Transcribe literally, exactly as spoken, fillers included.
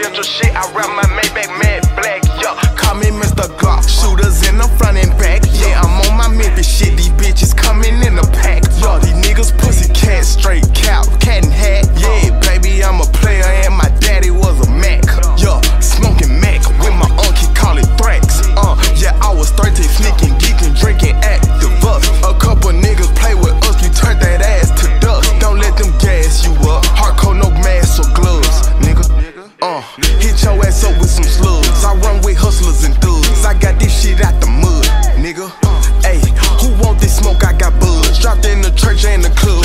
presidential shit. I rap my Maybach matte black, yo. Call me Mister Glock. Shooters in the front and back. Yeah, I'm on my Memphis shit. These bitches coming in a pack. Yo, these niggas pussy cat, straight cow, cat and hat. Yeah, baby, I'm a player and my daddy was a Mac. Yo, smoking Mac with my uncle, call it Thrax. Uh, yeah, I was thirteen, sneaking, geeking, drinking Activus. A couple niggas play with us, we turn that ass to dust. Don't let them gas you up. Hardcore, no mask or gloves, nigga. Uh, hit your ass up with some slugs. I run with hustlers and thugs. I got this shit out the mud, nigga. Ayy, who want this smoke? I got buds. Dropped in the church and the club.